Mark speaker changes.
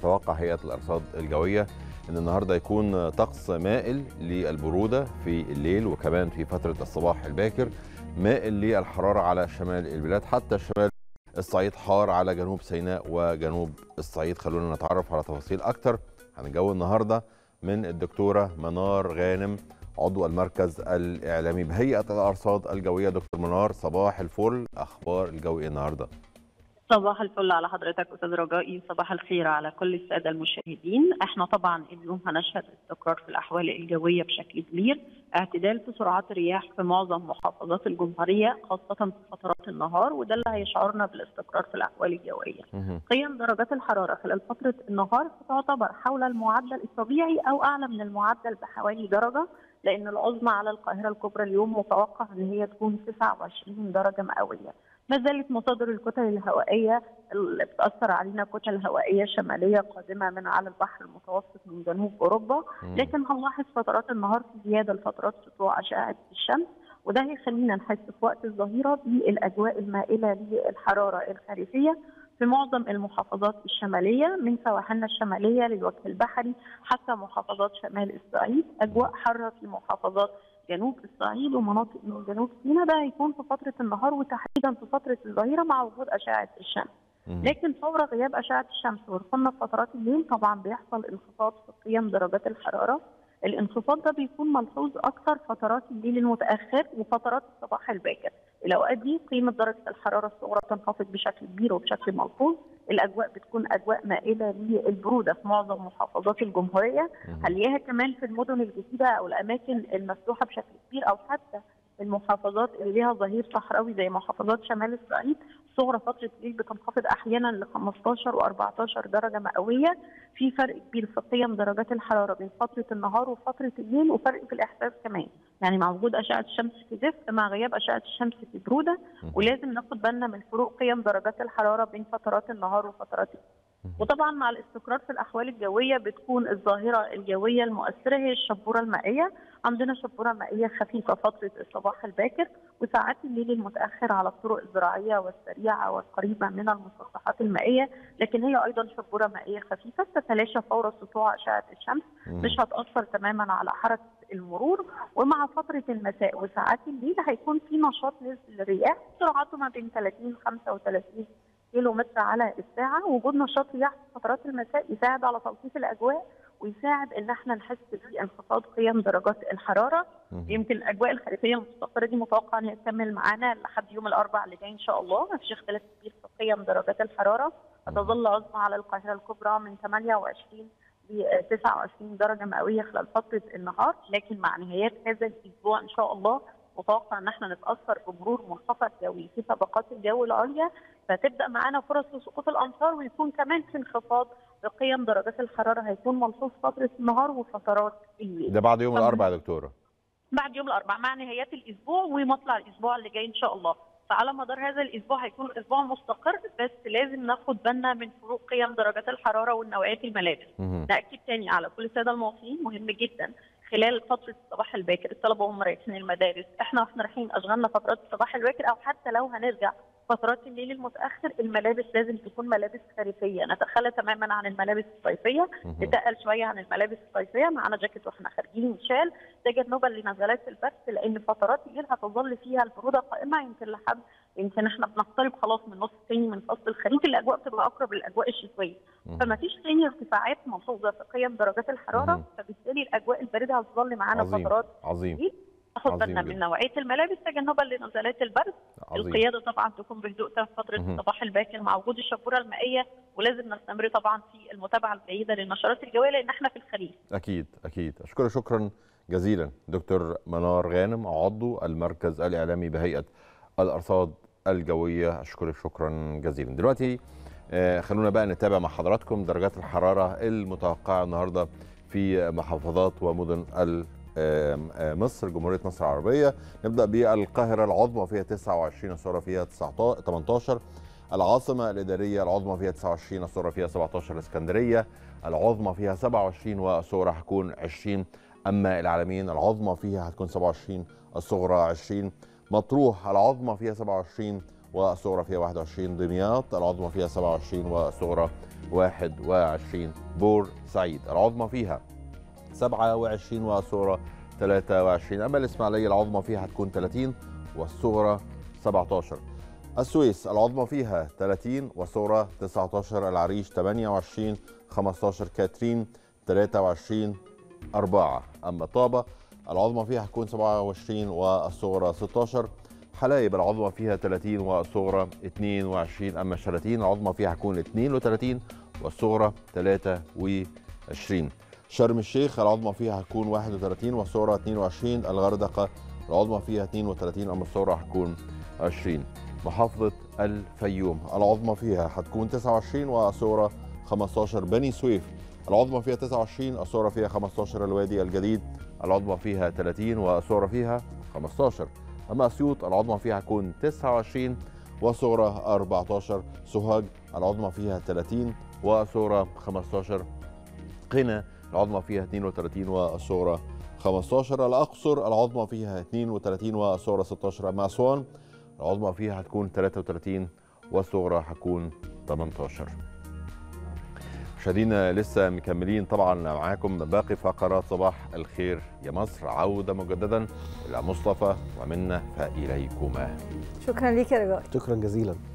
Speaker 1: بتتوقع هيئة الأرصاد الجوية أن النهاردة يكون طقس مائل للبرودة في الليل، وكمان في فترة الصباح الباكر مائل للحرارة على شمال البلاد، حتى شمال الصعيد حار على جنوب سيناء وجنوب الصعيد. خلونا نتعرف على تفاصيل أكتر عن الجو النهاردة من الدكتورة منار غانم، عضو المركز الإعلامي بهيئة الأرصاد الجوية. دكتور منار، صباح الفل، أخبار الجو إيه النهاردة؟
Speaker 2: صباح الفل على حضرتك أستاذ رجائي، صباح الخير على كل السادة المشاهدين. احنا طبعا اليوم هنشهد استقرار في الأحوال الجوية بشكل كبير، اعتدال في سرعات الرياح في معظم محافظات الجمهورية خاصة في فترات النهار، وده اللي هيشعرنا بالاستقرار في الأحوال الجوية. قيم درجات الحرارة خلال فترة النهار تعتبر حول المعدل الطبيعي أو أعلى من المعدل بحوالي درجة، لأن العظمى على القاهرة الكبرى اليوم متوقع أن هي تكون 29 درجة مئوية. ما زالت مصادر الكتل الهوائيه اللي بتاثر علينا كتل هوائيه شماليه قادمه من على البحر المتوسط من جنوب اوروبا، لكن هنلاحظ فترات النهار في زياده لفترات سطوع اشعه الشمس، وده هيخلينا نحس في وقت الظهيره بالاجواء المائله للحراره الخريفيه في معظم المحافظات الشماليه، من سواحلنا الشماليه للوجه البحري حتى محافظات شمال الصعيد. اجواء حاره في محافظات جنوب الصعيد ومناطق من جنوب سيناء، ده هيكون في فتره النهار وتحديدا في فتره الظهيره مع وجود اشعه الشمس. لكن فور غياب اشعه الشمس ودخولنا في فترات الليل طبعا بيحصل انخفاض في قيم درجات الحراره. الانخفاض ده بيكون ملحوظ اكثر فترات الليل المتاخر وفترات الصباح الباكر. الاوقات دي قيمه درجه الحراره الصغرى تنخفض بشكل كبير وبشكل ملحوظ. الاجواء بتكون اجواء مائله للبروده في معظم محافظات الجمهوريه، هنلاقيها كمان في المدن الجديده او الاماكن المفتوحه بشكل كبير، او حتى المحافظات اللي ليها ظهير صحراوي زي محافظات شمال الصعيد. صغرى فتره الليل بتنخفض احيانا ل 15 و14 درجه مئويه. في فرق كبير في قيم درجات الحراره بين فتره النهار وفتره الليل، وفرق في الاحساس كمان، يعني مع وجود اشعه الشمس في دفء مع غياب اشعه الشمس في بروده، ولازم ناخد بالنا من فروق قيم درجات الحراره بين فترات النهار وفترات الليل. وطبعا مع الاستقرار في الاحوال الجويه بتكون الظاهره الجويه المؤثره هي الشبوره المائيه. عندنا شبوره مائيه خفيفه فتره الصباح الباكر وساعات الليل المتاخر على الطرق الزراعيه والسريعه والقريبه من المسطحات المائيه، لكن هي ايضا شبوره مائيه خفيفه تتلاشى فور سطوع اشعه الشمس، مش هتاثر تماما على حركه المرور. ومع فتره المساء وساعات الليل هيكون في نشاط نزل الرياح سرعته ما بين 30 35 كيلو متر على الساعه. وجود نشاط رياح في فترات المساء يساعد على تلطيف الاجواء ويساعد ان احنا نحس بانخفاض قيم درجات الحراره. يمكن الاجواء الخريفيه المستقره دي متوقع ان هي تكمل معانا لحد يوم الاربعاء اللي جاي ان شاء الله. ما فيش اختلاف كبير في قيم درجات الحراره، هتظل عظمى على القاهره الكبرى من 28 ل 29 درجه مئويه خلال فتره النهار، لكن مع نهايات هذا الاسبوع ان شاء الله متوقع ان احنا نتاثر بمرور منخفض جوي في طبقات الجو العليا، فتبدا معانا فرص لسقوط الامطار، ويكون كمان في انخفاض بقيم درجات الحراره هيكون ملحوظ فتره النهار وفترات الليل.
Speaker 1: ده بعد يوم الاربعاء يا دكتوره؟
Speaker 2: بعد يوم الاربعاء مع نهايات الاسبوع ومطلع الاسبوع اللي جاي ان شاء الله. فعلى مدار هذا الاسبوع هيكون اسبوع مستقر، بس لازم ناخد بالنا من فروق قيم درجات الحراره والنوعيات الملابس. ناكد تاني على كل الساده المواطنين، مهم جدا خلال فتره الصباح الباكر الطلبه وهم رايحين المدارس، احنا رايحين اشغالنا فترات الصباح الباكر او حتى لو هنرجع فترات الليل المتاخر، الملابس لازم تكون ملابس خريفيه، نتخلى تماما عن الملابس الصيفيه، نتقل شويه عن الملابس الصيفيه، معانا جاكيت واحنا خارجين، شال، تجنبا لنزلات البرد، لان فترات الليل هتظل فيها البروده قائمه يمكن احنا بنقترب خلاص من النص الثاني من فصل الخريف، الاجواء بتبقى اقرب للاجواء الشتويه، فما فيش ثاني ارتفاعات ملحوظه في قيم درجات الحراره، فبالتالي الاجواء البارده هتظل معانا فترات
Speaker 1: عظيم.
Speaker 2: ناخد بالنا من نوعيه الملابس تجنبا لنزلات البرد. القياده طبعا تكون بهدوء في فتره الصباح الباكر مع وجود الشبوره المائيه، ولازم نستمر طبعا في المتابعه الجيده للنشرات الجويه لان احنا في الخريف.
Speaker 1: اكيد اكيد. اشكرك شكرا جزيلا دكتور منار غانم، عضو المركز الاعلامي بهيئه الارصاد الجويه. اشكرك شكرا جزيلا. دلوقتي خلونا بقى نتابع مع حضراتكم درجات الحراره المتوقعه النهارده في محافظات ومدن مصر، جمهورية مصر العربية. نبدأ بالقاهرة العظمى فيها 29، الصغرى فيها 18. العاصمة الإدارية العظمى فيها 29، الصغرى فيها 17. الإسكندرية العظمى فيها 27 والصغرى هتكون 20. أما العلمين العظمى فيها هتكون 27، الصغرى 20. مطروح العظمى فيها 27 والصغرى فيها 21. دمياط العظمى فيها 27 والصغرى 21. بورسعيد العظمى فيها 27 والصغرى 23. أما الإسماعيلية العظمى فيها هتكون 30 والصغرى 17. السويس العظمى فيها 30 والصغرى 19. العريش 28 15. كاترين 23 4. أما طابة العظمى فيها هتكون 27 والصغرى 16. حلايب العظمى فيها 30 والصغرى 22. أما شلاتين العظمى فيها هتكون 32 والصغرى 23. شرم الشيخ العظمى فيها هتكون 31 والصغرى 22. الغردقة العظمى فيها 32 أما الصغرى هتكون 20. محافظة الفيوم العظمى فيها هتكون 29 والصغرى 15. بني سويف العظمى فيها 29 الصغرى فيها 15. الوادي الجديد العظمى فيها 30 والصغرى فيها 15. أما أسيوط العظمى فيها هتكون 29 والصغرى 14. سوهاج العظمى فيها 30 والصغرى 15. قنا العظمى فيها 32 والصغرى 15. الأقصر العظمى فيها 32 والصغرى 16. أما أسوان العظمى فيها هتكون 33 والصغرى هتكون 18. مشاهدينا لسه مكملين طبعا معاكم باقي فقرات صباح الخير يا مصر. عودة مجددا إلى مصطفى ومنة فإليكما.
Speaker 3: شكرا ليك يا رجاء.
Speaker 4: شكرا جزيلا.